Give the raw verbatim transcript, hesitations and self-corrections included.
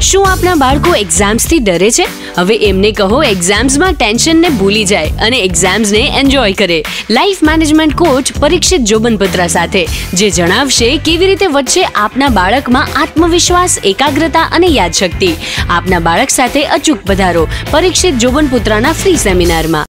શું આપના બાળકો એક્ઝામ્સ થી ડરે છે? હવે એમને કહો એક્ઝામ્સમાં ટેન્શનને ભૂલી જાય અને એક્ઝામ્સને એન્જોય કરે. Life management coach Parikshit Jobanputra સાથે, જે જણાવશે કેવી રીતે વધશે આપના બાળકમાં આત્મવિશ્વાસ, એકાગ્રતા અને યાદશક્તિ. આપના બાળક સાથે અચૂક પધારો પરીક્ષિત જોબનપુત્રાના ફ્રી સેમિનારમાં.